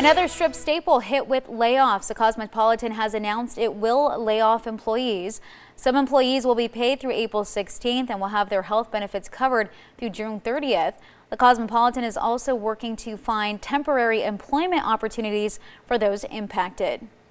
Another Strip staple hit with layoffs. The Cosmopolitan has announced it will lay off employees. Some employees will be paid through April 16th and will have their health benefits covered through June 30th. The Cosmopolitan is also working to find temporary employment opportunities for those impacted.